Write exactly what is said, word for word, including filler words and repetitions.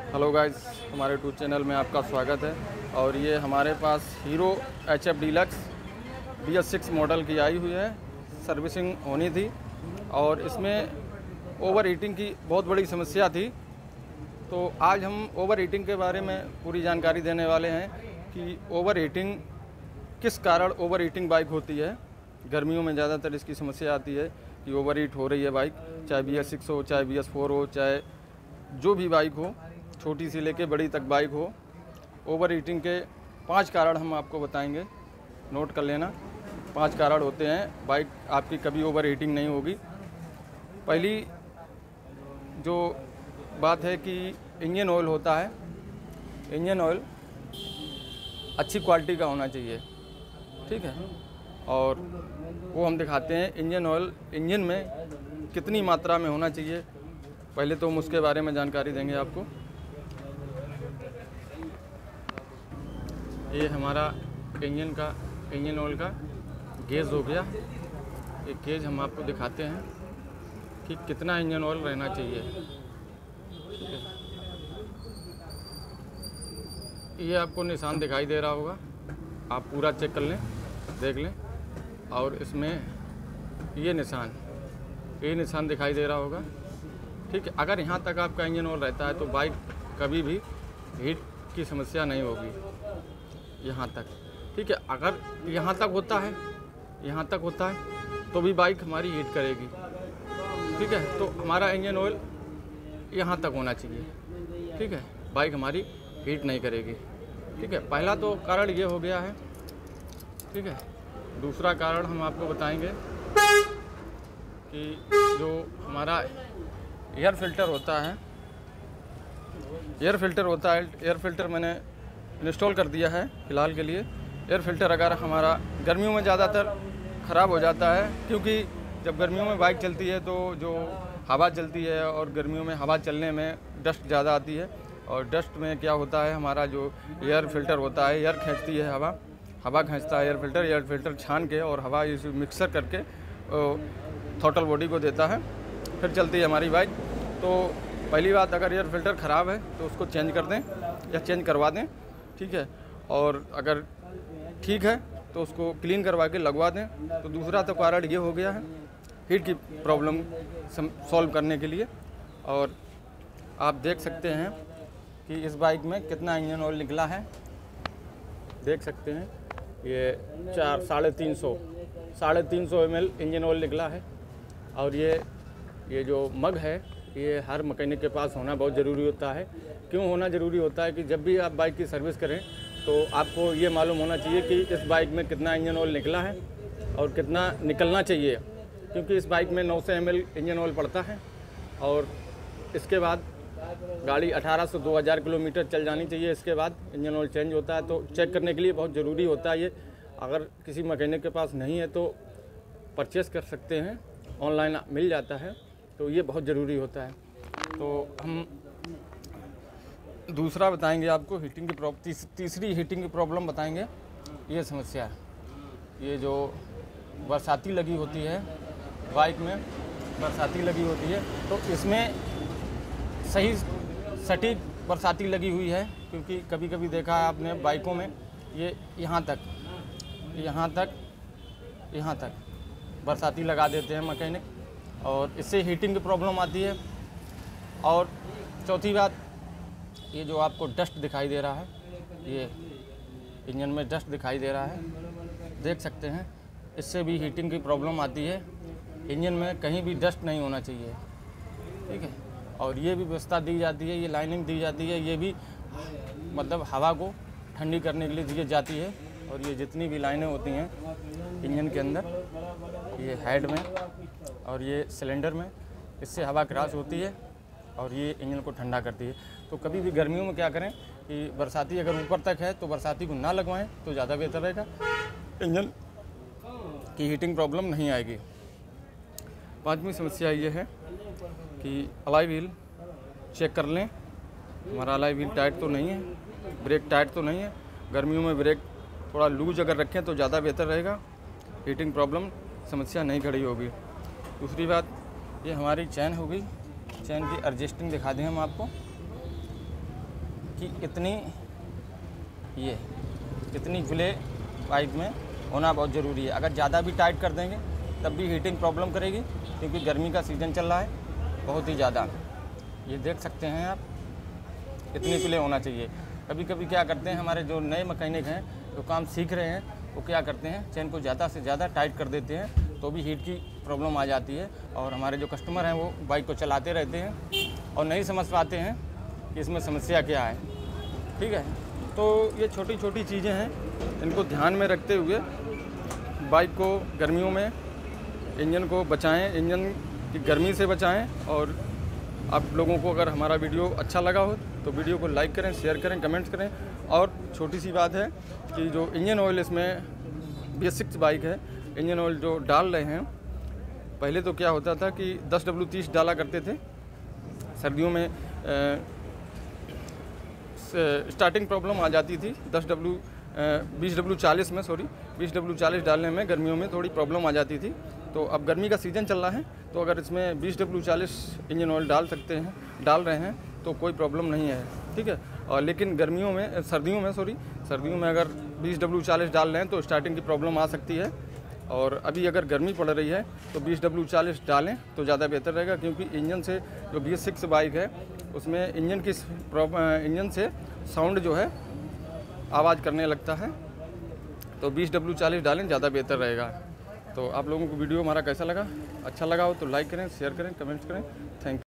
Hello guys, हमारे YouTube channel में आपका स्वागत है। और ये हमारे पास Hero H F Deluxe B S six model की आई हुई है। सर्विसिंग होनी थी और इसमें ओवर हीटिंग की बहुत बड़ी समस्या थी। तो आज हम ओवर हीटिंग के बारे में पूरी जानकारी देने वाले हैं कि ओवर हीटिंग किस कारण ओवर हीटिंग बाइक होती है। गर्मियों में ज़्यादातर इसकी समस्या आती है कि ओवर हीट हो रही है बाइक, चाहे बी एस सिक्स हो, चाहे बी एस फोर हो, चाहे जो भी बाइक हो, छोटी सी लेके बड़ी तक बाइक हो। ओवर हीटिंग के पांच कारण हम आपको बताएंगे, नोट कर लेना। पांच कारण होते हैं, बाइक आपकी कभी ओवर हीटिंग नहीं होगी। पहली जो बात है कि इंजन ऑयल होता है, इंजन ऑयल अच्छी क्वालिटी का होना चाहिए, ठीक है। और वो हम दिखाते हैं इंजन ऑयल इंजन में कितनी मात्रा में होना चाहिए। पहले तो हम उसके बारे में जानकारी देंगे आपको। ये हमारा इंजन का इंजन ऑयल का गेज हो गया। एक गेज हम आपको दिखाते हैं कि कितना इंजन ऑयल रहना चाहिए, ठीक है। ये आपको निशान दिखाई दे रहा होगा, आप पूरा चेक कर लें, देख लें। और इसमें ये निशान ये निशान दिखाई दे रहा होगा, ठीक है। अगर यहाँ तक आपका इंजन ऑयल रहता है तो बाइक कभी भी हीट की समस्या नहीं होगी, यहाँ तक, ठीक है। अगर यहाँ तक होता है यहाँ तक होता है तो भी बाइक हमारी हीट करेगी, ठीक है। तो हमारा इंजन ऑयल यहाँ तक होना चाहिए, ठीक है, बाइक हमारी हीट नहीं करेगी, ठीक है। पहला तो कारण ये हो गया है, ठीक है। दूसरा कारण हम आपको बताएंगे कि जो हमारा एयर फिल्टर होता है एयर फिल्टर होता है एयर फिल्टर मैंने इंस्टॉल कर दिया है फ़िलहाल के लिए। एयर फिल्टर अगर हमारा गर्मियों में ज़्यादातर ख़राब हो जाता है, क्योंकि जब गर्मियों में बाइक चलती है तो जो हवा चलती है और गर्मियों में हवा चलने में डस्ट ज़्यादा आती है। और डस्ट में क्या होता है, हमारा जो एयर फिल्टर होता है, एयर खींचती है हवा हवा खींचता है एयर फिल्टर। एयर फिल्टर छान के और हवा इस मिक्सर करके थ्रॉटल बॉडी को देता है, फिर चलती है हमारी बाइक। तो पहली बात, अगर एयर फिल्टर ख़राब है तो उसको चेंज कर दें या चेंज करवा दें, ठीक है। और अगर ठीक है तो उसको क्लीन करवा के लगवा दें। तो दूसरा तो कारण ये हो गया है हीट की प्रॉब्लम सॉल्व करने के लिए। और आप देख सकते हैं कि इस बाइक में कितना इंजन ऑयल निकला है, देख सकते हैं। ये चार साढ़े तीन सौ साढ़े तीन सौ एम एल इंजन ऑयल निकला है। और ये ये जो मग है, ये हर मैकेनिक के पास होना बहुत ज़रूरी होता है। क्यों होना ज़रूरी होता है कि जब भी आप बाइक की सर्विस करें तो आपको ये मालूम होना चाहिए कि इस बाइक में कितना इंजन ऑयल निकला है और कितना निकलना चाहिए। क्योंकि इस बाइक में नौ सौ एम एल इंजन ऑयल पड़ता है और इसके बाद गाड़ी अठारह सौ दो हज़ार किलोमीटर चल जानी चाहिए। इसके बाद इंजन ऑयल चेंज होता है, तो चेक करने के लिए बहुत ज़रूरी होता है ये। अगर किसी मैकेनिक के पास नहीं है तो परचेस कर सकते हैं, ऑनलाइन मिल जाता है, तो ये बहुत ज़रूरी होता है। तो हम दूसरा बताएंगे आपको हीटिंग की प्रॉब्लम, तीस, तीसरी हीटिंग की प्रॉब्लम बताएंगे। ये समस्या है, ये जो बरसाती लगी होती है बाइक में, बरसाती लगी होती है, तो इसमें सही सटीक बरसाती लगी हुई है। क्योंकि कभी कभी देखा है आपने बाइकों में, ये यहाँ तक यहाँ तक यहाँ तक बरसाती लगा देते हैं मैकेनिक, और इससे हीटिंग की प्रॉब्लम आती है। और चौथी बात, ये जो आपको डस्ट दिखाई दे रहा है, ये इंजन में डस्ट दिखाई दे रहा है, देख सकते हैं, इससे भी हीटिंग की प्रॉब्लम आती है। इंजन में कहीं भी डस्ट नहीं होना चाहिए, ठीक है। और ये भी व्यवस्था दी जाती है, ये लाइनिंग दी जाती है, ये भी मतलब हवा को ठंडी करने के लिए दी जाती है। और ये जितनी भी लाइनें होती हैं इंजन के अंदर, ये हेड में और ये सिलेंडर में, इससे हवा क्रॉस होती है और ये इंजन को ठंडा करती है। तो कभी भी गर्मियों में क्या करें कि बरसाती अगर ऊपर तक है तो बरसाती को ना लगवाएं तो ज़्यादा बेहतर रहेगा, इंजन की हीटिंग प्रॉब्लम नहीं आएगी। पांचवी समस्या ये है कि अलाई व्हील चेक कर लें, हमारा अलाई व्हील टाइट तो नहीं है, ब्रेक टाइट तो नहीं है। गर्मियों में ब्रेक थोड़ा लूज अगर रखें तो ज़्यादा बेहतर रहेगा, हीटिंग प्रॉब्लम समस्या नहीं खड़ी होगी। दूसरी बात, ये हमारी चैन हो गई, चैन की एडजस्टिंग दिखा दें हम आपको। कि इतनी ये इतनी खुले पाइप में होना बहुत ज़रूरी है। अगर ज़्यादा भी टाइट कर देंगे तब भी हीटिंग प्रॉब्लम करेगी, क्योंकि गर्मी का सीज़न चल रहा है बहुत ही ज़्यादा। ये देख सकते हैं आप, इतनी खुले होना चाहिए। कभी कभी क्या करते हैं हमारे जो नए मैकेनिक हैं, जो काम सीख रहे हैं, वो क्या करते हैं चेन को ज़्यादा से ज़्यादा टाइट कर देते हैं, तो भी हीट की प्रॉब्लम आ जाती है। और हमारे जो कस्टमर हैं वो बाइक को चलाते रहते हैं और नहीं समझ पाते हैं कि इसमें समस्या क्या है। ठीक है, तो ये छोटी छोटी चीज़ें हैं, इनको ध्यान में रखते हुए बाइक को गर्मियों में इंजन को बचाएं, इंजन की गर्मी से बचाएं। और आप लोगों को अगर हमारा वीडियो अच्छा लगा हो तो वीडियो को लाइक करें, शेयर करें, कमेंट्स करें। और छोटी सी बात है कि जो इंजन ऑयल इसमें बी एस सिक्स बाइक है, इंजन ऑयल जो डाल रहे हैं, पहले तो क्या होता था कि दस डब्ल्यू तीस डाला करते थे। सर्दियों में स्टार्टिंग प्रॉब्लम आ जाती थी, दस डब्ल्यू बीस डब्ल्यू चालीस में सॉरी बीस डब्ल्यू चालीस डालने में गर्मियों में थोड़ी प्रॉब्लम आ जाती थी। तो अब गर्मी का सीज़न चल रहा है, तो अगर इसमें बीस डब्ल्यू चालीस इंजन ऑयल डाल सकते हैं, डाल रहे हैं तो कोई प्रॉब्लम नहीं है। ठीक है, और लेकिन गर्मियों में सर्दियों में सॉरी सर्दियों में अगर बीस डब्ल्यू चालीस डाल रहे हैं तो स्टार्टिंग की प्रॉब्लम आ सकती है। और अभी अगर गर्मी पड़ रही है तो बीस डब्ल्यू चालीस डालें तो ज़्यादा बेहतर रहेगा, क्योंकि इंजन से जो बी एस सिक्स बाइक है उसमें इंजन की इंजन से साउंड जो है आवाज़ करने लगता है। तो बीस डब्ल्यू चालीस डालें, ज़्यादा बेहतर रहेगा। तो आप लोगों को वीडियो हमारा कैसा लगा? अच्छा लगा हो तो लाइक करें, शेयर करें, कमेंट्स करें। Thank you.